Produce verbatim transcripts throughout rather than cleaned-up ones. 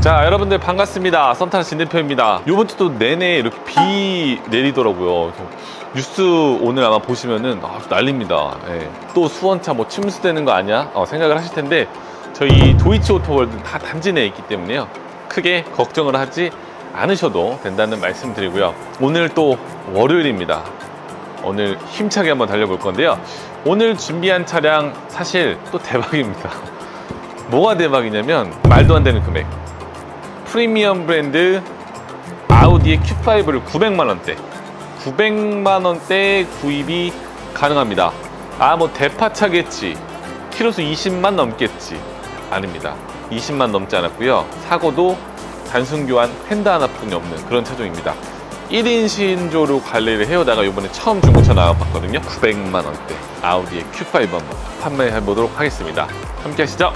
자, 여러분들 반갑습니다. 썸타는 진대표입니다. 요번 주도 내내 이렇게 비 내리더라고요. 뉴스 오늘 아마 보시면은 아, 난립니다. 예. 또 수원차 뭐 침수되는 거 아니야? 어, 생각을 하실 텐데 저희 도이치오토월드 다 단지 내에 있기 때문에요. 크게 걱정을 하지 않으셔도 된다는 말씀 드리고요. 오늘 또 월요일입니다. 오늘 힘차게 한번 달려볼 건데요. 오늘 준비한 차량 사실 또 대박입니다. 뭐가 대박이냐면 말도 안 되는 금액. 프리미엄 브랜드 아우디의 큐 파이브를 구백만 원대 구백만 원대에 구입이 가능합니다. 아, 뭐 대파차겠지, 키로수 이십만 넘겠지. 아닙니다. 이십만 넘지 않았고요. 사고도 단순 교환 펜다 하나뿐이 없는 그런 차종입니다. 일 인 신조로 관리를 해오다가 이번에 처음 중고차 나와봤거든요. 구백만 원대 아우디의 큐 파이브 한번 판매해 보도록 하겠습니다. 함께 하시죠.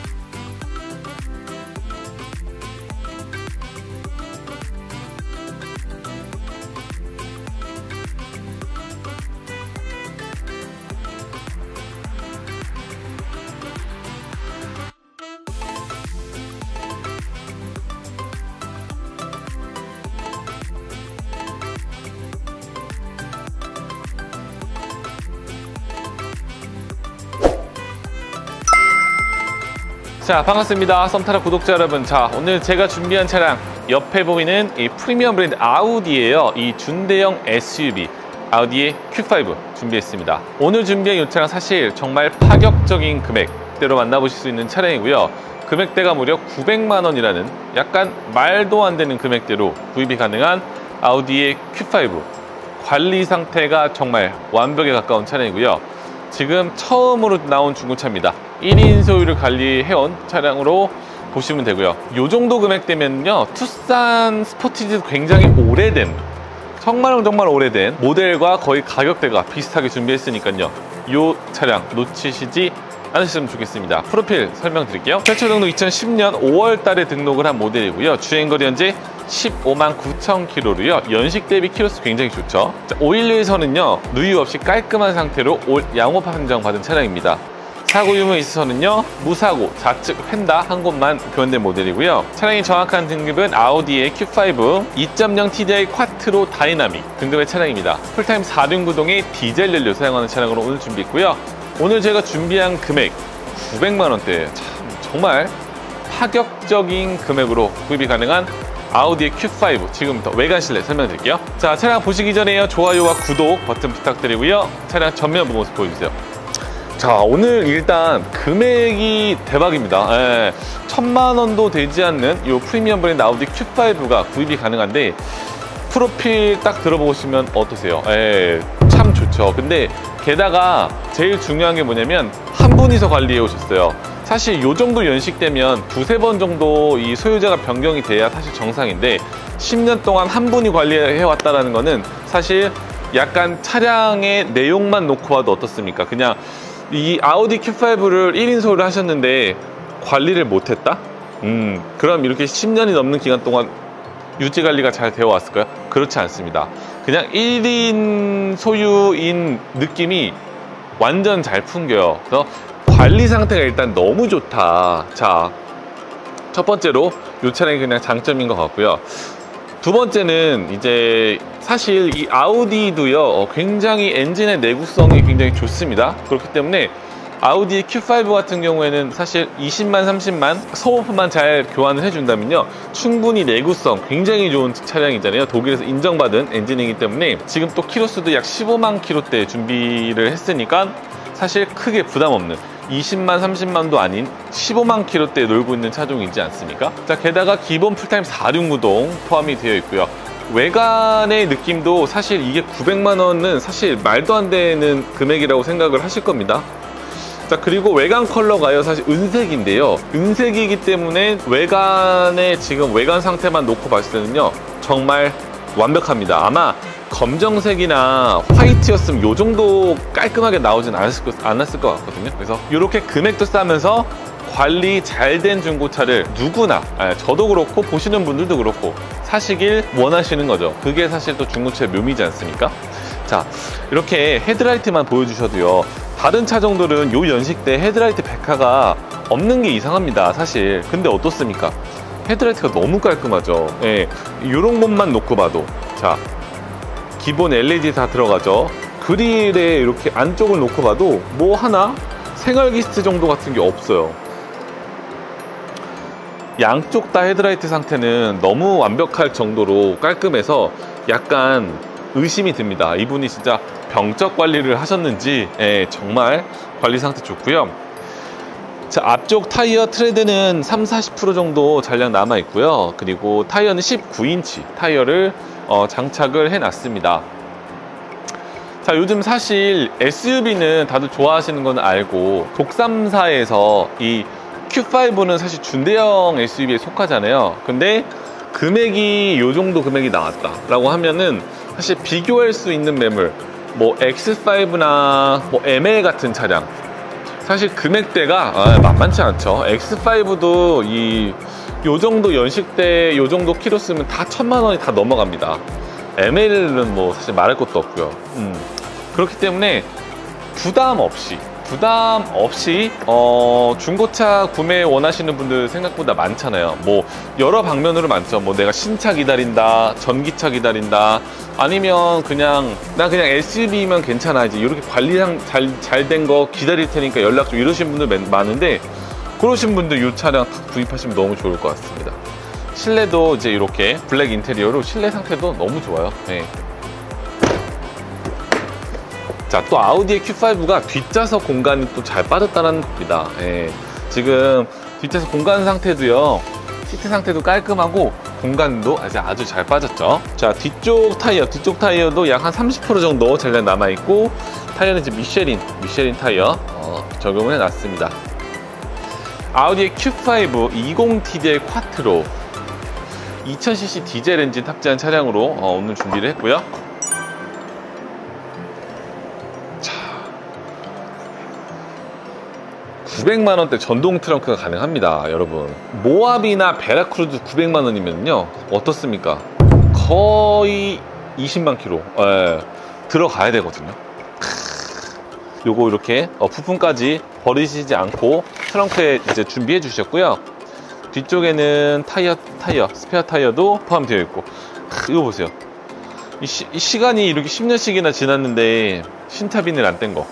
자, 반갑습니다. 썸타라 구독자 여러분. 자, 오늘 제가 준비한 차량 옆에 보이는 이 프리미엄 브랜드 아우디예요. 이 준대형 에스 유 비 아우디의 큐 파이브 준비했습니다. 오늘 준비한 이 차량 사실 정말 파격적인 금액대로 만나보실 수 있는 차량이고요. 금액대가 무려 구백만 원이라는 약간 말도 안 되는 금액대로 구입이 가능한 아우디의 큐 파이브. 관리 상태가 정말 완벽에 가까운 차량이고요. 지금 처음으로 나온 중고차입니다. 일 인 소유를 관리해온 차량으로 보시면 되고요. 이 정도 금액대면요, 투싼 스포티지도 굉장히 오래된, 정말 정말 오래된 모델과 거의 가격대가 비슷하게 준비했으니까요, 이 차량 놓치시지 않으셨으면 좋겠습니다. 프로필 설명드릴게요. 최초 등록 이천십 년 오월 달에 등록을 한 모델이고요. 주행거리 현재 십오만 구천 킬로미터로요. 연식 대비 키로수 굉장히 좋죠. 자, 오일류에서는요 누유 없이 깔끔한 상태로 올 양호 판정 받은 차량입니다. 사고 유무에 있어서는요 무사고, 좌측 펜다 한 곳만 교환된 모델이고요. 차량의 정확한 등급은 아우디의 큐 파이브 이 점 영 티 디 아이 쿼트로 다이나믹 등급의 차량입니다. 풀타임 사 륜 구동의 디젤 연료 사용하는 차량으로 오늘 준비했고요. 오늘 제가 준비한 금액 구백만 원대, 참 정말 파격적인 금액으로 구입이 가능한 아우디의 큐 파이브, 지금부터 외관 실내 설명드릴게요. 자, 차량 보시기 전에요, 좋아요와 구독 버튼 부탁드리고요. 차량 전면 모습 보여주세요. 자, 오늘 일단 금액이 대박입니다. 예, 천만 원도 되지 않는 이 프리미엄 브랜드 아우디 큐 파이브가 구입이 가능한데, 프로필 딱 들어보시면 어떠세요? 예, 참 좋죠. 근데 게다가 제일 중요한 게 뭐냐면 한 분이서 관리해 오셨어요. 사실 요 정도 연식되면 두세 번 정도 이 소유자가 변경이 돼야 사실 정상인데, 십 년 동안 한 분이 관리해 왔다라는 거는 사실 약간 차량의 내용만 놓고 봐도 어떻습니까? 그냥 이 아우디 큐 파이브를 일 인 소유를 하셨는데 관리를 못했다? 음, 그럼 이렇게 십 년이 넘는 기간 동안 유지 관리가 잘 되어 왔을까요? 그렇지 않습니다. 그냥 일 인 소유인 느낌이 완전 잘 풍겨요. 그래서 관리 상태가 일단 너무 좋다. 자, 첫 번째로 이 차량이 그냥 장점인 것 같고요. 두 번째는 이제 사실 이 아우디도요 굉장히 엔진의 내구성이 굉장히 좋습니다. 그렇기 때문에 아우디 큐 파이브 같은 경우에는 사실 이십만, 삼십만 소모품만 잘 교환을 해준다면요 충분히 내구성 굉장히 좋은 차량이잖아요. 독일에서 인정받은 엔진이기 때문에 지금 또 키로수도 약 십오만 킬로미터대 준비를 했으니까 사실 크게 부담 없는 이십만, 삼십만도 아닌 십오만 킬로미터대에 놀고 있는 차종이지 않습니까? 자, 게다가 기본 풀타임 사 륜 구동 포함이 되어 있고요. 외관의 느낌도 사실 이게 구백만 원은 사실 말도 안 되는 금액이라고 생각을 하실 겁니다. 자, 그리고 외관 컬러가요 사실 은색인데요, 은색이기 때문에 외관의 지금 외관 상태만 놓고 봤을 때는요 정말 완벽합니다. 아마 검정색이나 화이트였으면 이 정도 깔끔하게 나오진 않았을 것, 않았을 것 같거든요. 그래서 이렇게 금액도 싸면서 관리 잘 된 중고차를 누구나, 아니, 저도 그렇고 보시는 분들도 그렇고 사시길 원하시는 거죠. 그게 사실 또 중고차의 묘미지 않습니까? 자, 이렇게 헤드라이트만 보여주셔도요 다른 차종들은 요 연식대 헤드라이트 백화가 없는 게 이상합니다 사실. 근데 어떻습니까? 헤드라이트가 너무 깔끔하죠. 예, 이런 것만 놓고 봐도 자, 기본 엘이디 다 들어가죠. 그릴에 이렇게 안쪽을 놓고 봐도 뭐 하나 생활기스트 정도 같은 게 없어요. 양쪽 다 헤드라이트 상태는 너무 완벽할 정도로 깔끔해서 약간 의심이 듭니다. 이분이 진짜 병적 관리를 하셨는지. 예, 정말 관리 상태 좋고요. 자, 앞쪽 타이어 트레드는 삼, 사십 퍼센트 정도 잔량 남아 있고요. 그리고 타이어는 십구 인치 타이어를 어, 장착을 해 놨습니다. 자, 요즘 사실 에스유브이는 다들 좋아하시는 건 알고, 독삼사에서 이 큐 파이브는 사실 준대형 에스유브이에 속하잖아요. 근데 금액이 요 정도 금액이 나왔다 라고 하면은 사실 비교할 수 있는 매물, 뭐 엑스 파이브나 뭐 엠엘 같은 차량, 사실 금액대가 아, 만만치 않죠. 엑스 파이브도 이 요 정도 연식대 요 정도 키로 쓰면 다 천만 원이 다 넘어갑니다. 엠엘은 뭐 사실 말할 것도 없고요. 음. 그렇기 때문에 부담 없이 부담 없이 어, 중고차 구매 원하시는 분들 생각보다 많잖아요. 뭐 여러 방면으로 많죠. 뭐 내가 신차 기다린다, 전기차 기다린다, 아니면 그냥 나 그냥 에스유브이면 괜찮아, 이제 이렇게 관리상 잘 잘 된 거 기다릴 테니까 연락 좀, 이러신 분들 많은데, 그러신 분들 이 차량 딱 구입하시면 너무 좋을 것 같습니다. 실내도 이제 이렇게 블랙 인테리어로 실내 상태도 너무 좋아요. 네. 자, 또 아우디의 큐 파이브가 뒷좌석 공간이 또 잘 빠졌다는 겁니다. 예, 지금 뒷좌석 공간 상태도요, 시트 상태도 깔끔하고 공간도 아주 아주 잘 빠졌죠. 자, 뒤쪽 타이어, 뒤쪽 타이어도 약 한 삼십 퍼센트 정도 잔량 남아있고, 타이어는 이제 미쉐린, 미쉐린 타이어 어, 적용을 해놨습니다. 아우디의 큐 파이브 이십 티디아이 쿼트로 이천 씨씨 디젤 엔진 탑재한 차량으로 어, 오늘 준비를 했고요. 구백만 원대 전동 트렁크가 가능합니다, 여러분. 모하비나 베라크루즈 구백만 원이면요 어떻습니까? 거의 이십만 킬로 예, 들어가야 되거든요. 크, 요거 이렇게 어, 부품까지 버리시지 않고 트렁크에 이제 준비해 주셨고요. 뒤쪽에는 타이어, 타이어, 스페어 타이어도 포함되어 있고, 크, 이거 보세요. 이, 시, 이 시간이 이렇게 십 년씩이나 지났는데 신타빈을 안 뗀 거.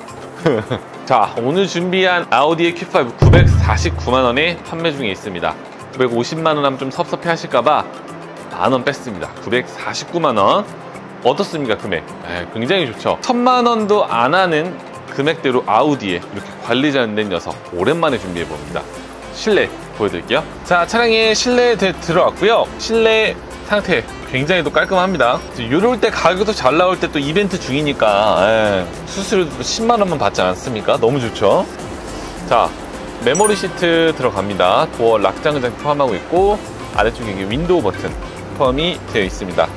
자, 오늘 준비한 아우디의 큐 파이브 구백사십구만 원에 판매 중에 있습니다. 구백오십만 원 하면 좀 섭섭해 하실까봐 만 원 뺐습니다. 구백사십구만 원. 어떻습니까, 금액? 에이, 굉장히 좋죠. 천만 원도 안 하는 금액대로 아우디에 이렇게 관리 잘 된 녀석 오랜만에 준비해 봅니다. 실내 보여드릴게요. 자, 차량에 실내에 들어왔고요. 실내 상태 굉장히 또 깔끔합니다. 이럴 때 가격도 잘 나올 때 또 이벤트 중이니까 에이, 수수료 십만 원만 받지 않습니까? 너무 좋죠. 자, 메모리 시트 들어갑니다. 도어 락 장착 포함하고 있고, 아래쪽에 윈도우 버튼 포함이 되어 있습니다.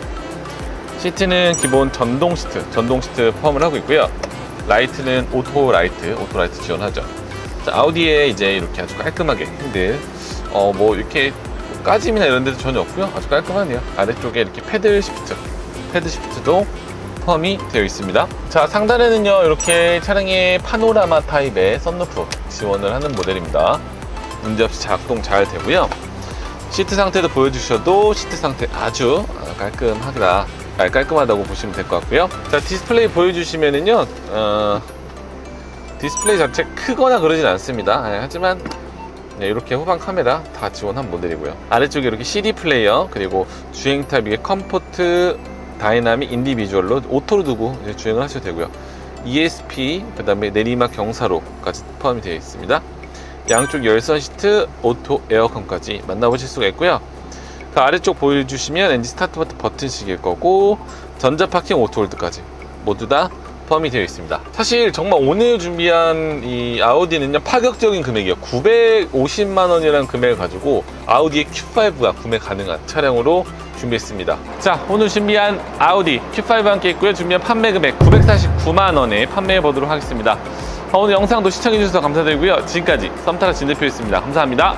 시트는 기본 전동 시트, 전동 시트 포함을 하고 있고요. 라이트는 오토 라이트, 오토 라이트 지원하죠. 자, 아우디에 이제 이렇게 아주 깔끔하게 핸들, 어, 뭐 이렇게 까짐이나 이런 데도 전혀 없고요. 아주 깔끔하네요. 아래쪽에 이렇게 패들 시프트, 패드 시프트도 포함이 되어 있습니다. 자, 상단에는요 이렇게 차량의 파노라마 타입의 썬루프 지원을 하는 모델입니다. 문제없이 작동 잘 되고요. 시트 상태도 보여주셔도 시트 상태 아주 깔끔하다, 깔끔하다고 보시면 될 것 같고요. 자, 디스플레이 보여주시면은요, 어, 디스플레이 자체 크거나 그러진 않습니다. 네, 하지만 네, 이렇게 후방 카메라 다 지원한 모델이고요. 아래쪽에 이렇게 씨디 플레이어, 그리고 주행 탑 위에 컴포트, 다이나믹, 인디비주얼로 오토로 두고 이제 주행을 하셔도 되고요. 이에스피, 그 다음에 내리막 경사로까지 포함이 되어 있습니다. 양쪽 열선 시트, 오토 에어컨까지 만나보실 수가 있고요. 그 아래쪽 보여주시면 엔진 스타트 버튼식일 거고, 전자 파킹 오토홀드까지 모두 다 포함이 되어 있습니다. 사실 정말 오늘 준비한 이 아우디는요 파격적인 금액이에요. 구백오십만 원이라는 금액을 가지고 아우디의 큐 파이브가 구매 가능한 차량으로 준비했습니다. 자, 오늘 준비한 아우디 큐 파이브 함께 있고요. 준비한 판매 금액 구백사십구만 원에 판매해 보도록 하겠습니다. 오늘 영상도 시청해 주셔서 감사드리고요. 지금까지 썸타라 진 대표였습니다. 감사합니다.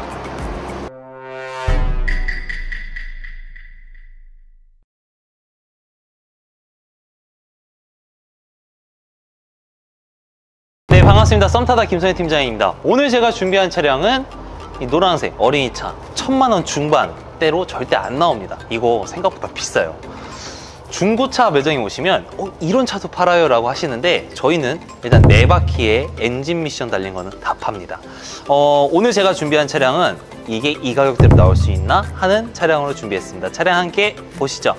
네, 반갑습니다. 썸타다 김선희 팀장입니다. 오늘 제가 준비한 차량은 이 노란색 어린이차 천만 원 중반대로 절대 안 나옵니다. 이거 생각보다 비싸요. 중고차 매장에 오시면 어, 이런 차도 팔아요 라고 하시는데, 저희는 일단 네 바퀴에 엔진 미션 달린 거는 다 팝니다. 어, 오늘 제가 준비한 차량은 이게 이 가격대로 나올 수 있나 하는 차량으로 준비했습니다. 차량 함께 보시죠.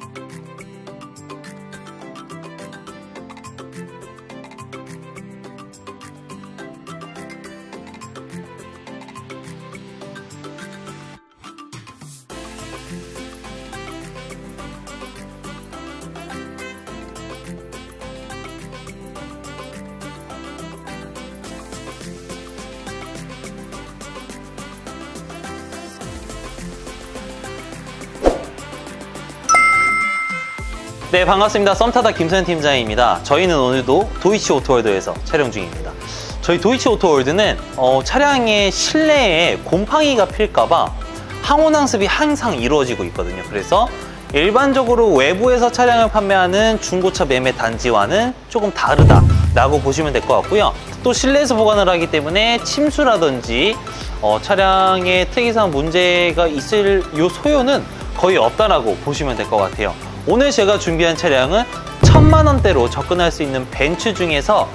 네, 반갑습니다. 썸타다 김선현 팀장입니다. 저희는 오늘도 도이치 오토월드에서 촬영 중입니다. 저희 도이치 오토월드는 어, 차량의 실내에 곰팡이가 필까봐 항온항습이 항상 이루어지고 있거든요. 그래서 일반적으로 외부에서 차량을 판매하는 중고차 매매 단지와는 조금 다르다라고 보시면 될 것 같고요. 또 실내에서 보관을 하기 때문에 침수라든지 어, 차량의 특이사항 문제가 있을 요 소요는 거의 없다라고 보시면 될 것 같아요. 오늘 제가 준비한 차량은 천만 원대로 접근할 수 있는 벤츠 중에서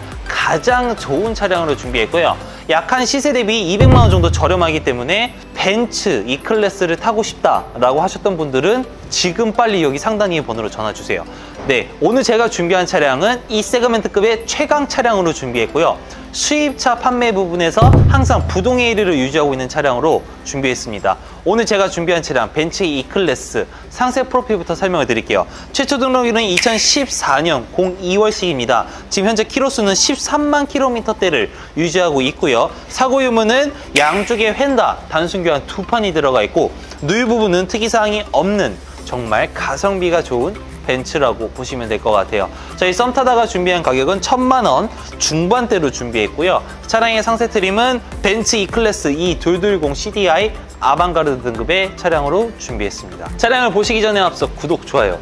가장 좋은 차량으로 준비했고요. 약 한 시세 대비 이백만 원 정도 저렴하기 때문에 벤츠 E클래스를 타고 싶다라고 하셨던 분들은 지금 빨리 여기 상단의 번호로 전화 주세요. 네, 오늘 제가 준비한 차량은 이 세그멘트급의 최강 차량으로 준비했고요. 수입차 판매 부분에서 항상 부동의 일 위를 유지하고 있는 차량으로 준비했습니다. 오늘 제가 준비한 차량 벤츠 E클래스 상세 프로필부터 설명을 드릴게요. 최초 등록일은 이천십사 년 이월식입니다. 지금 현재 키로수는 십삼만 킬로미터대를 유지하고 있고요. 사고 유무는 양쪽에 휀다, 단순 교환 두 판이 들어가 있고, 누유 부분은 특이사항이 없는 정말 가성비가 좋은 벤츠라고 보시면 될 것 같아요. 저희 썸타다가 준비한 가격은 천만 원 중반대로 준비했고요. 차량의 상세 트림은 벤츠 E클래스 이이이공 씨디아이 아방가르드 등급의 차량으로 준비했습니다. 차량을 보시기 전에 앞서 구독, 좋아요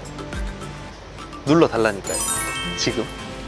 눌러달라니까요. 지금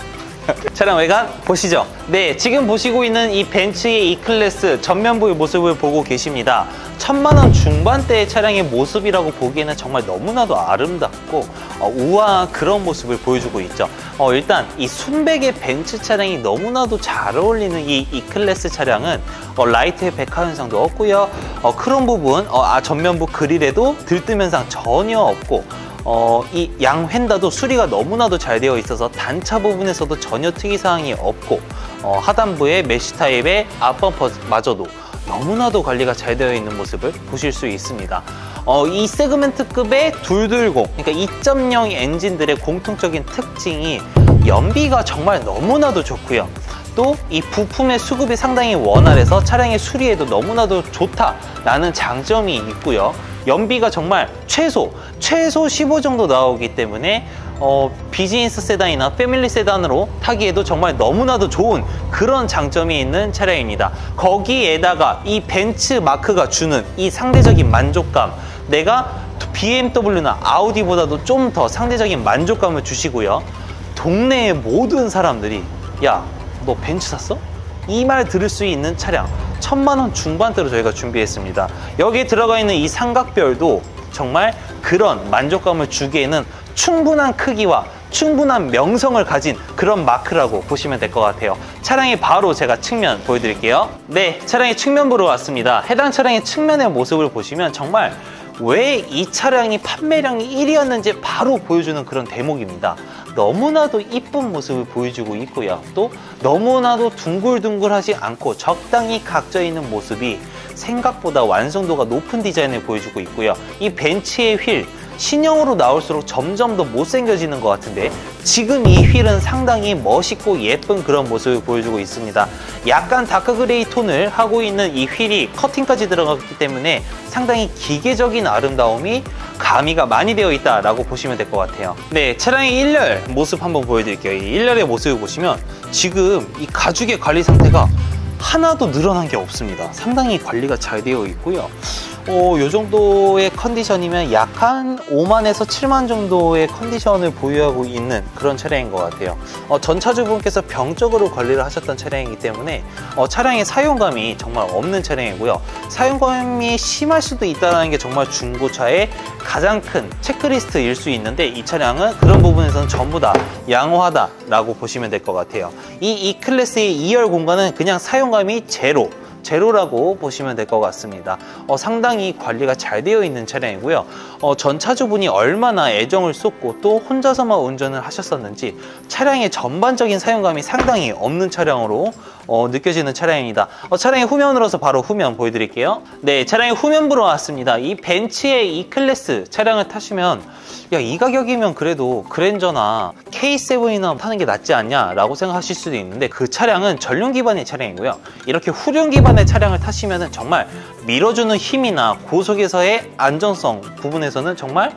차량 외관 보시죠. 네, 지금 보시고 있는 이 벤츠의 E클래스 전면부의 모습을 보고 계십니다. 천만 원 중반대의 차량의 모습이라고 보기에는 정말 너무나도 아름답고 어, 우아한 그런 모습을 보여주고 있죠. 어, 일단 이 순백의 벤츠 차량이 너무나도 잘 어울리는 이 E클래스 차량은 어, 라이트의 백화 현상도 없고요. 어, 크롬 부분, 어, 아, 전면부 그릴에도 들뜸 현상 전혀 없고, 어, 이 양 휀다도 수리가 너무나도 잘 되어 있어서 단차 부분에서도 전혀 특이사항이 없고, 어, 하단부의 메쉬 타입의 앞범퍼마저도 너무나도 관리가 잘 되어 있는 모습을 보실 수 있습니다. 어, 이 세그멘트급의 이이이공, 그러니까 이 점 영 엔진들의 공통적인 특징이 연비가 정말 너무나도 좋고요. 또 이 부품의 수급이 상당히 원활해서 차량의 수리에도 너무나도 좋다라는 장점이 있고요. 연비가 정말 최소, 최소 십오 정도 나오기 때문에 어, 비즈니스 세단이나 패밀리 세단으로 타기에도 정말 너무나도 좋은 그런 장점이 있는 차량입니다. 거기에다가 이 벤츠 마크가 주는 이 상대적인 만족감, 내가 비엠더블유나 아우디보다도 좀 더 상대적인 만족감을 주시고요. 동네의 모든 사람들이 야, 너 벤츠 샀어? 이 말 들을 수 있는 차량 천만 원 중반대로 저희가 준비했습니다. 여기에 들어가 있는 이 삼각별도 정말 그런 만족감을 주기에는 충분한 크기와 충분한 명성을 가진 그런 마크라고 보시면 될 것 같아요. 차량의 바로 제가 측면 보여드릴게요. 네, 차량의 측면부로 왔습니다. 해당 차량의 측면의 모습을 보시면 정말 왜 이 차량이 판매량이 일 위였는지 바로 보여주는 그런 대목입니다. 너무나도 이쁜 모습을 보여주고 있고요. 또 너무나도 둥글둥글하지 않고 적당히 각져 있는 모습이 생각보다 완성도가 높은 디자인을 보여주고 있고요. 이 벤츠의 휠, 신형으로 나올수록 점점 더 못생겨지는 것 같은데 지금 이 휠은 상당히 멋있고 예쁜 그런 모습을 보여주고 있습니다. 약간 다크 그레이 톤을 하고 있는 이 휠이 커팅까지 들어갔기 때문에 상당히 기계적인 아름다움이 가미가 많이 되어 있다라고 보시면 될 것 같아요. 네, 차량의 일렬 모습 한번 보여드릴게요. 이 일렬의 모습을 보시면 지금 이 가죽의 관리 상태가 하나도 늘어난 게 없습니다. 상당히 관리가 잘 되어 있고요. 어, 요 정도의 컨디션이면 약 한 오만에서 칠만 정도의 컨디션을 보유하고 있는 그런 차량인 것 같아요. 어, 전 차주분께서 병적으로 관리를 하셨던 차량이기 때문에 어, 차량의 사용감이 정말 없는 차량이고요. 사용감이 심할 수도 있다는 게 정말 중고차의 가장 큰 체크리스트일 수 있는데, 이 차량은 그런 부분에서는 전부 다 양호하다라고 보시면 될 것 같아요. 이 E클래스의 이 열 공간은 그냥 사용감이 제로 제로라고 보시면 될 것 같습니다. 어, 상당히 관리가 잘 되어 있는 차량이고요. 어, 전 차주분이 얼마나 애정을 쏟고 또 혼자서만 운전을 하셨었는지 차량의 전반적인 사용감이 상당히 없는 차량으로 어, 느껴지는 차량입니다. 어, 차량의 후면으로서 바로 후면 보여드릴게요. 네, 차량의 후면부로 왔습니다. 이 벤츠의 E클래스 차량을 타시면 야, 이 가격이면 그래도 그랜저나 케이 세븐이나 타는 게 낫지 않냐 라고 생각하실 수도 있는데, 그 차량은 전륜 기반의 차량이고요. 이렇게 후륜 기반의 차량을 타시면 정말 밀어주는 힘이나 고속에서의 안정성 부분에서는 정말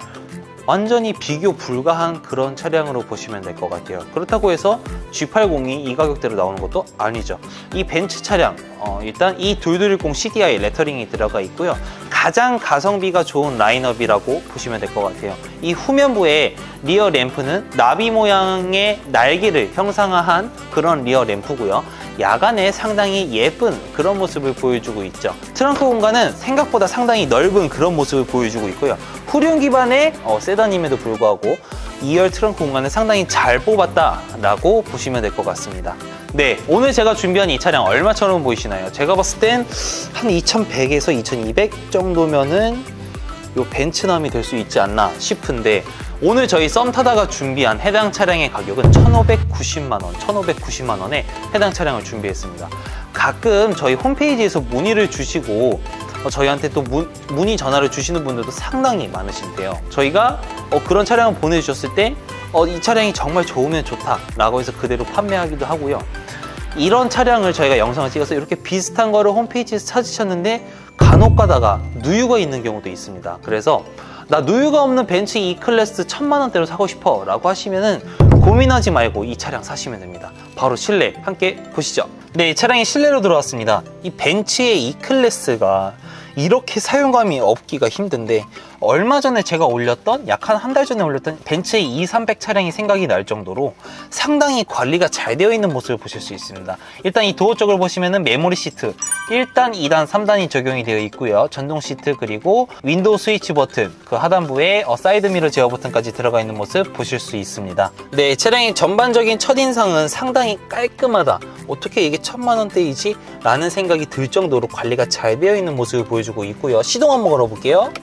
완전히 비교 불가한 그런 차량으로 보시면 될 것 같아요. 그렇다고 해서 지 팔십이 이 가격대로 나오는 것도 아니죠. 이 벤츠 차량 어, 일단 이 이이일공 씨디아이 레터링이 들어가 있고요. 가장 가성비가 좋은 라인업이라고 보시면 될 것 같아요. 이 후면부의 리어 램프는 나비 모양의 날개를 형상화한 그런 리어 램프고요. 야간에 상당히 예쁜 그런 모습을 보여주고 있죠. 트렁크 공간은 생각보다 상당히 넓은 그런 모습을 보여주고 있고요. 후륜 기반의 어, 세단임에도 불구하고 이 열 트렁크 공간을 상당히 잘 뽑았다라고 보시면 될 것 같습니다. 네, 오늘 제가 준비한 이 차량 얼마처럼 보이시나요? 제가 봤을 땐 한 이천백에서 이천이백 정도면은 요 벤츠남이 될 수 있지 않나 싶은데, 오늘 저희 썸 타다가 준비한 해당 차량의 가격은 천오백구십만 원, 천오백구십만 원에 해당 차량을 준비했습니다. 가끔 저희 홈페이지에서 문의를 주시고 어, 저희한테 또 문, 문의 전화를 주시는 분들도 상당히 많으신데요. 저희가 어, 그런 차량을 보내주셨을 때 어, 이 차량이 정말 좋으면 좋다라고 해서 그대로 판매하기도 하고요. 이런 차량을 저희가 영상을 찍어서 이렇게 비슷한 거를 홈페이지에서 찾으셨는데 간혹 가다가 누유가 있는 경우도 있습니다. 그래서 나 누유가 없는 벤츠 E클래스 천만 원대로 사고 싶어 라고 하시면은 고민하지 말고 이 차량 사시면 됩니다. 바로 실내 함께 보시죠. 네, 이 차량이 실내로 들어왔습니다. 이 벤츠의 E클래스가 이렇게 사용감이 없기가 힘든데, 얼마 전에 제가 올렸던 약 한 한 달 전에 올렸던 벤츠의 이 삼백 차량이 생각이 날 정도로 상당히 관리가 잘 되어 있는 모습을 보실 수 있습니다. 일단 이 도어 쪽을 보시면은 메모리 시트 일 단, 이 단, 삼 단이 적용이 되어 있고요. 전동 시트, 그리고 윈도우 스위치 버튼, 그 하단부에 어, 사이드 미러 제어 버튼까지 들어가 있는 모습 보실 수 있습니다. 네, 차량의 전반적인 첫인상은 상당히 깔끔하다, 어떻게 이게 천만 원대이지? 라는 생각이 들 정도로 관리가 잘 되어 있는 모습을 보여주고 있고요. 시동 한번 걸어볼게요.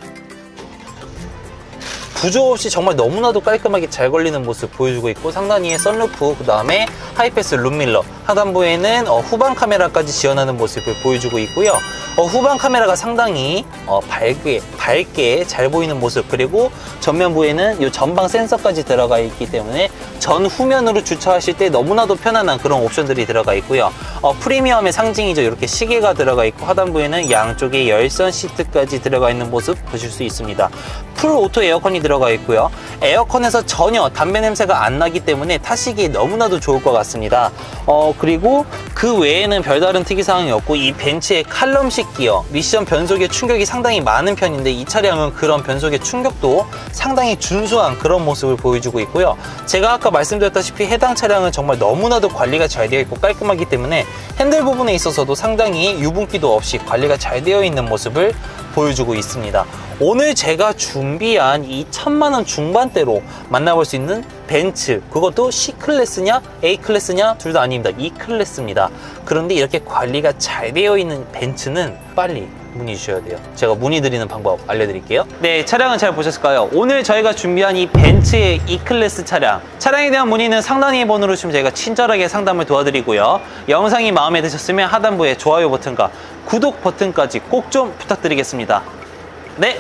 부조 없이 정말 너무나도 깔끔하게 잘 걸리는 모습 보여주고 있고, 상단위에 썬루프, 그 다음에 하이패스 룸밀러, 하단부에는 어, 후방 카메라까지 지원하는 모습을 보여주고 있고요. 어, 후방 카메라가 상당히 어, 밝게 밝게 잘 보이는 모습, 그리고 전면부에는 이 전방 센서까지 들어가 있기 때문에 전 후면으로 주차하실 때 너무나도 편안한 그런 옵션들이 들어가 있고요. 어, 프리미엄의 상징이죠. 이렇게 시계가 들어가 있고, 하단부에는 양쪽에 열선 시트까지 들어가 있는 모습 보실 수 있습니다. 풀 오토 에어컨이 들어가 있고요. 에어컨에서 전혀 담배 냄새가 안 나기 때문에 타시기에 너무나도 좋을 것 같습니다. 어, 그리고 그 외에는 별다른 특이사항이 없고, 이 벤츠의 칼럼식 기어, 미션 변속의 충격이 상당히 많은 편인데 이 차량은 그런 변속의 충격도 상당히 준수한 그런 모습을 보여주고 있고요. 제가 아까 말씀드렸다시피 해당 차량은 정말 너무나도 관리가 잘 되어 있고 깔끔하기 때문에 핸들 부분에 있어서도 상당히 유분기도 없이 관리가 잘 되어 있는 모습을 보여주고 있습니다. 오늘 제가 준비한 이 천만 원 중반대로 만나볼 수 있는 벤츠, 그것도 C클래스냐 A클래스냐 둘 다 아닙니다. E클래스입니다. 그런데 이렇게 관리가 잘 되어 있는 벤츠는 빨리 문의 주셔야 돼요. 제가 문의 드리는 방법 알려드릴게요. 네, 차량은 잘 보셨을까요? 오늘 저희가 준비한 이 벤츠의 E클래스 차량, 차량에 대한 문의는 상단위 번호로 주시면 저희가 친절하게 상담을 도와드리고요. 영상이 마음에 드셨으면 하단부에 좋아요 버튼과 구독 버튼까지 꼭 좀 부탁드리겠습니다. 네!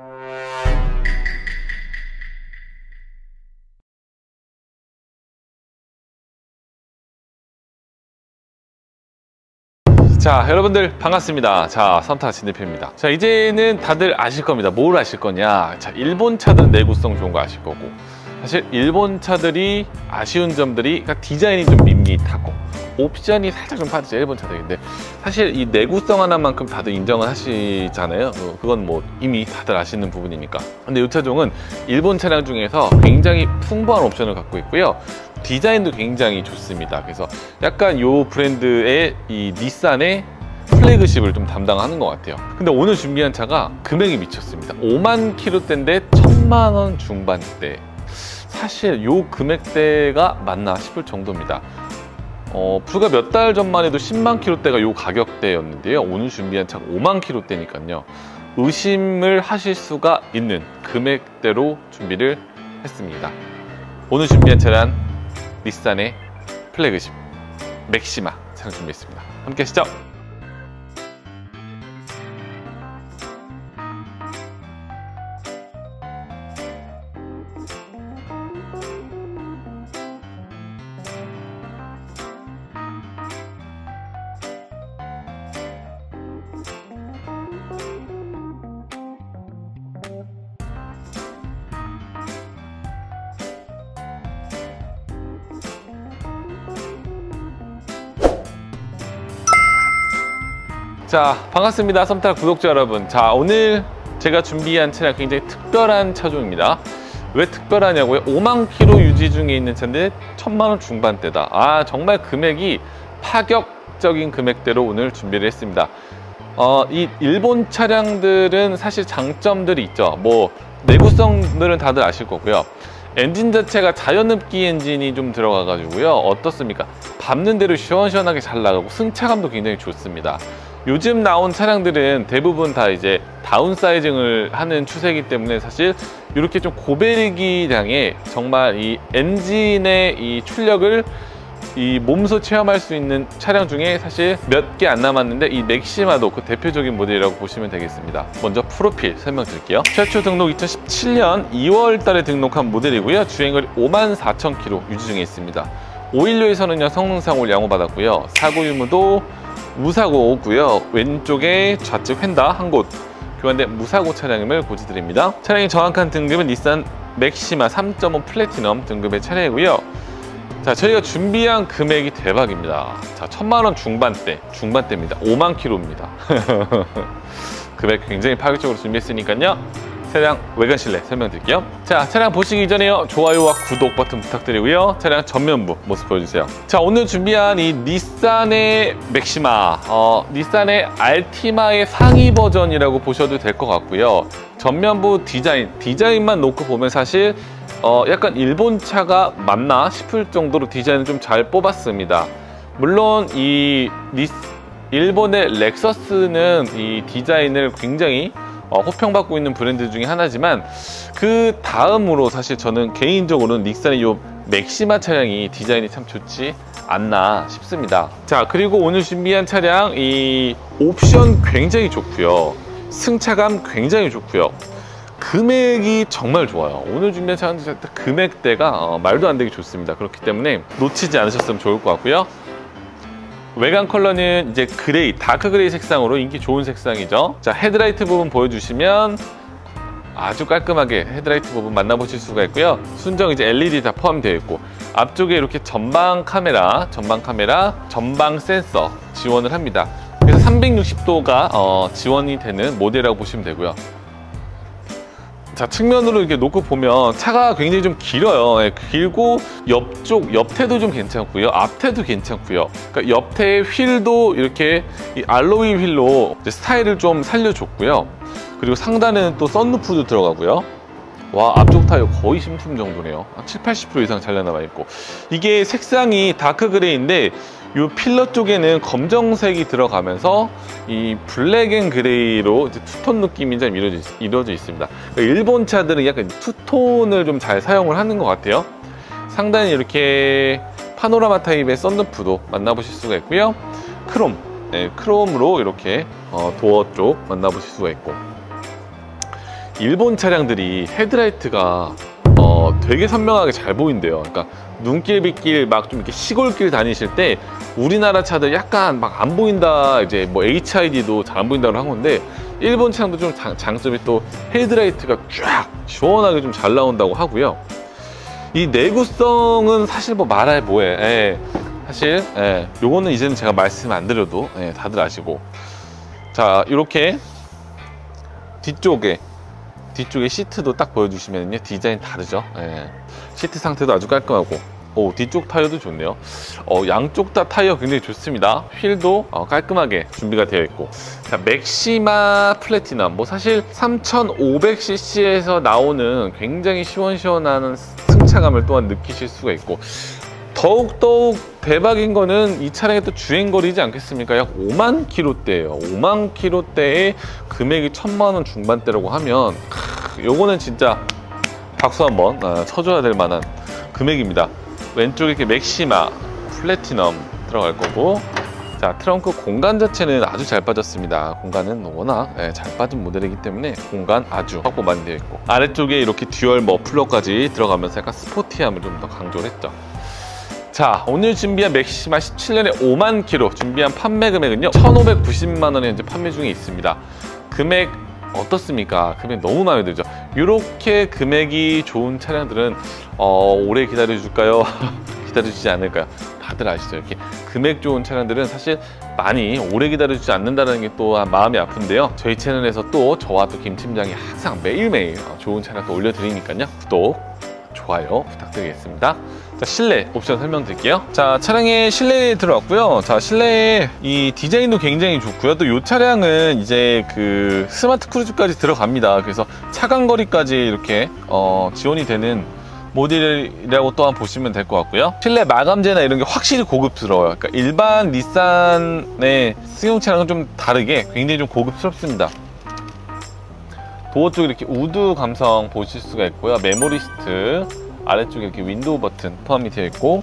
자, 여러분들 반갑습니다. 자, 썸타 진 대표입니다. 자, 이제는 다들 아실 겁니다. 뭘 아실 거냐? 자, 일본 차들은 내구성 좋은 거 아실 거고, 사실 일본 차들이 아쉬운 점들이 그러니까 디자인이 좀 밋밋하고 옵션이 살짝 좀 빠지죠, 일본 차들인데 사실 이 내구성 하나만큼 다들 인정을 하시잖아요. 그건 뭐 이미 다들 아시는 부분이니까. 근데 이 차종은 일본 차량 중에서 굉장히 풍부한 옵션을 갖고 있고요, 디자인도 굉장히 좋습니다. 그래서 약간 이 브랜드의 이 닛산의 플래그십을 좀 담당하는 것 같아요. 근데 오늘 준비한 차가 금액이 미쳤습니다. 오만 킬로대인데 천만 원 중반대. 사실 요 금액대가 맞나 싶을 정도입니다. 어, 불과 몇 달 전만 해도 십만 킬로대가 요 가격대였는데요. 오늘 준비한 차가 오만 킬로대니까요. 의심을 하실 수가 있는 금액대로 준비를 했습니다. 오늘 준비한 차량 닛산의 플래그십 맥시마 차량 준비했습니다. 함께 하시죠. 자, 반갑습니다. 썸타락 구독자 여러분. 자, 오늘 제가 준비한 차량 굉장히 특별한 차종입니다. 왜 특별하냐고요? 오만 킬로 유지 중에 있는 차인데 천만 원 중반대다. 아, 정말 금액이 파격적인 금액대로 오늘 준비를 했습니다. 어, 이 일본 차량들은 사실 장점들이 있죠. 뭐 내구성들은 다들 아실 거고요. 엔진 자체가 자연흡기 엔진이 좀 들어가 가지고요, 어떻습니까? 밟는 대로 시원시원하게 잘 나가고 승차감도 굉장히 좋습니다. 요즘 나온 차량들은 대부분 다 이제 다운사이징을 하는 추세이기 때문에 사실 이렇게 좀 고배기량의 정말 이 엔진의 이 출력을 이 몸소 체험할 수 있는 차량 중에 사실 몇 개 안 남았는데 이 맥시마도 그 대표적인 모델이라고 보시면 되겠습니다. 먼저 프로필 설명드릴게요. 최초 등록 이천십칠 년 이월 달에 등록한 모델이고요. 주행거리 오만 사천 킬로미터 유지 중에 있습니다. 오일류에서는요 성능상을 양호받았고요. 사고 유무도 무사고고요. 왼쪽에 좌측 휀다 한 곳 교환된 무사고 차량임을 고지드립니다. 차량의 정확한 등급은 닛산 맥시마 삼 점 오 플래티넘 등급의 차량이고요. 자, 저희가 준비한 금액이 대박입니다. 자, 천만 원 중반대, 중반대입니다. 오만 킬로입니다. 금액 굉장히 파격적으로 준비했으니까요. 차량 외관 실내 설명드릴게요. 자, 차량 보시기 전에요, 좋아요와 구독 버튼 부탁드리고요. 차량 전면부 모습 보여주세요. 자, 오늘 준비한 이 닛산의 맥시마, 어, 닛산의 알티마의 상위 버전이라고 보셔도 될 것 같고요. 전면부 디자인, 디자인만 놓고 보면 사실 어, 약간 일본 차가 맞나 싶을 정도로 디자인을 좀 잘 뽑았습니다. 물론 이 니, 일본의 렉서스는 이 디자인을 굉장히 어, 호평받고 있는 브랜드 중에 하나지만 그 다음으로 사실 저는 개인적으로는 닛산의 이 맥시마 차량이 디자인이 참 좋지 않나 싶습니다. 자, 그리고 오늘 준비한 차량 이 옵션 굉장히 좋고요, 승차감 굉장히 좋고요, 금액이 정말 좋아요. 오늘 준비한 차량 금액대가 어, 말도 안 되게 좋습니다. 그렇기 때문에 놓치지 않으셨으면 좋을 것 같고요. 외관 컬러는 이제 그레이, 다크 그레이 색상으로 인기 좋은 색상이죠. 자, 헤드라이트 부분 보여주시면 아주 깔끔하게 헤드라이트 부분 만나보실 수가 있고요. 순정 이제 엘이디 다 포함되어 있고, 앞쪽에 이렇게 전방 카메라, 전방 카메라, 전방 센서 지원을 합니다. 그래서 삼백육십 도가 어, 지원이 되는 모델이라고 보시면 되고요. 자, 측면으로 이렇게 놓고 보면 차가 굉장히 좀 길어요. 예, 길고 옆쪽, 옆태도 좀 괜찮고요, 앞태도 괜찮고요. 그러니까 옆태의 휠도 이렇게 이 알로이 휠로 이제 스타일을 좀 살려줬고요. 그리고 상단에는 또 썬루프도 들어가고요. 와, 앞쪽 타이어 거의 신품 정도네요. 칠십, 팔십 퍼센트 이상 잘 나와 있고, 이게 색상이 다크 그레이인데 이 필러 쪽에는 검정색이 들어가면서 이 블랙 앤 그레이로 이제 투톤 느낌이 좀 이루어져, 이루어져 있습니다. 그러니까 일본 차들은 약간 투톤을 좀 잘 사용을 하는 것 같아요. 상단에 이렇게 파노라마 타입의 썬루프도 만나보실 수가 있고요. 크롬, 네, 크롬으로 이렇게 어, 도어 쪽 만나보실 수가 있고, 일본 차량들이 헤드라이트가 어, 되게 선명하게 잘 보인대요. 그러니까 눈길 빗길 막 좀 이렇게 시골길 다니실 때 우리나라 차들 약간 막 안 보인다, 이제 뭐 에이치아이디도 잘 안 보인다고 한 건데, 일본 차량도 좀 장, 장점이 또 헤드라이트가 쫙 시원하게 좀 잘 나온다고 하고요. 이 내구성은 사실 뭐 말할 뭐해. 예. 사실 예. 요거는 이제는 제가 말씀 안 드려도 예, 다들 아시고. 자, 이렇게 뒤쪽에 뒤쪽에 시트도 딱 보여주시면요, 디자인 다르죠. 예. 시트 상태도 아주 깔끔하고, 오, 뒤쪽 타이어도 좋네요. 어, 양쪽 다 타이어 굉장히 좋습니다. 휠도 어, 깔끔하게 준비가 되어 있고. 자, 맥시마 플래티넘, 뭐 사실 삼천오백 씨씨에서 나오는 굉장히 시원시원한 승차감을 또한 느끼실 수가 있고, 더욱더욱 대박인 거는 이 차량의 또 주행거리지 않겠습니까? 약 오만 킬로대예요. 오만 킬로대에 금액이 천만 원 중반대라고 하면, 크, 요거는 진짜 박수 한번 어, 쳐줘야 될 만한 금액입니다. 왼쪽에 이렇게 맥시마 플래티넘 들어갈 거고, 자, 트렁크 공간 자체는 아주 잘 빠졌습니다. 공간은 워낙 예, 잘 빠진 모델이기 때문에 공간 아주 확보 많이 되어 있고, 아래쪽에 이렇게 듀얼 머플러까지 들어가면서 약간 스포티함을 좀 더 강조를 했죠. 자, 오늘 준비한 맥시마 십칠 년에 오만 킬로 준비한 판매 금액은요, 천오백구십만 원에 현재 판매 중에 있습니다. 금액 어떻습니까? 금액 너무 마음에 들죠? 이렇게 금액이 좋은 차량들은 어, 오래 기다려줄까요? 기다려주지 않을까요? 다들 아시죠? 이렇게 금액 좋은 차량들은 사실 많이 오래 기다려주지 않는다는 게 또 마음이 아픈데요. 저희 채널에서 또 저와 또 김 팀장이 항상 매일매일 좋은 차량 또 올려드리니까요. 구독, 좋아요 부탁드리겠습니다. 자, 실내 옵션 설명드릴게요. 자, 차량의 실내에 들어왔고요. 자, 실내에 이 디자인도 굉장히 좋고요. 또 이 차량은 이제 그 스마트 크루즈까지 들어갑니다. 그래서 차간거리까지 이렇게 어, 지원이 되는 모델이라고 또한 보시면 될 것 같고요. 실내 마감재나 이런 게 확실히 고급스러워요. 그러니까 일반 닛산의 승용 차량은 좀 다르게 굉장히 좀 고급스럽습니다. 도어 쪽에 이렇게 우드 감성 보실 수가 있고요. 메모리 시트, 아래쪽에 이렇게 윈도우 버튼 포함이 되어 있고,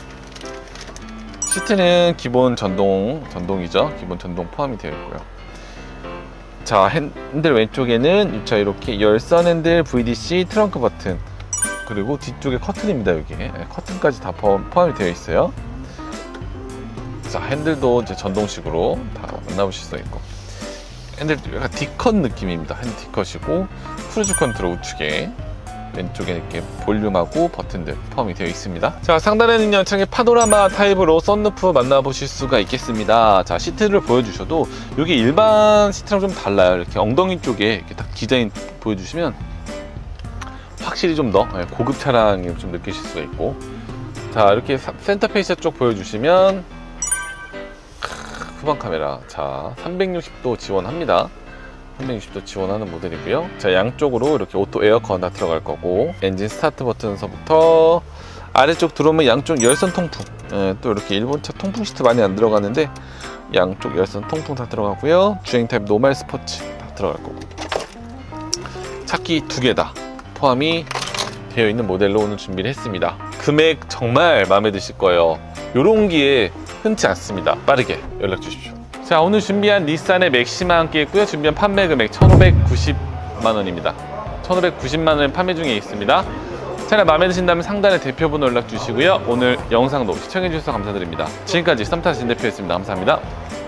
시트는 기본 전동, 전동이죠. 기본 전동 포함이 되어 있고요. 자, 핸들 왼쪽에는 이 차 이렇게 열선 핸들, 브이디씨, 트렁크 버튼, 그리고 뒤쪽에 커튼입니다. 여기 커튼까지 다 포함이 되어 있어요. 자, 핸들도 이제 전동식으로 다 만나보실 수 있고, 핸들 약간 D컷 느낌입니다. 핸들 D컷이고, 크루즈 컨트롤 우측에 왼쪽에 이렇게 볼륨하고 버튼들 포함이 되어 있습니다. 자, 상단에는 연창의 파노라마 타입으로 썬루프 만나보실 수가 있겠습니다. 자, 시트를 보여주셔도 이게 일반 시트랑 좀 달라요. 이렇게 엉덩이 쪽에 이렇게 딱 디자인 보여주시면 확실히 좀 더 고급 차량을 좀 느끼실 수가 있고, 자, 이렇게 센터페이스 쪽 보여주시면 후방 카메라, 자, 삼백육십 도 지원합니다. 삼백육십 도 지원하는 모델이고요. 자, 양쪽으로 이렇게 오토 에어컨 다 들어갈 거고, 엔진 스타트 버튼서부터 아래쪽 들어오면 양쪽 열선 통풍, 예, 또 이렇게 일본차 통풍 시트 많이 안 들어가는데 양쪽 열선 통풍 다 들어가고요. 주행 타입 노멀 스포츠 다 들어갈 거고, 차키 두 개 다 포함이 되어 있는 모델로 오늘 준비를 했습니다. 금액 정말 마음에 드실 거예요. 요런 기회 흔치 않습니다. 빠르게 연락 주십시오. 자, 오늘 준비한 닛산의 맥시마 함께 했고요. 준비한 판매 금액 천오백구십만 원입니다. 천오백구십만 원에 판매 중에 있습니다. 차량 마음에 드신다면 상단에 대표번호 연락 주시고요. 오늘 영상도 시청해 주셔서 감사드립니다. 지금까지 썸타스 진 대표였습니다. 감사합니다.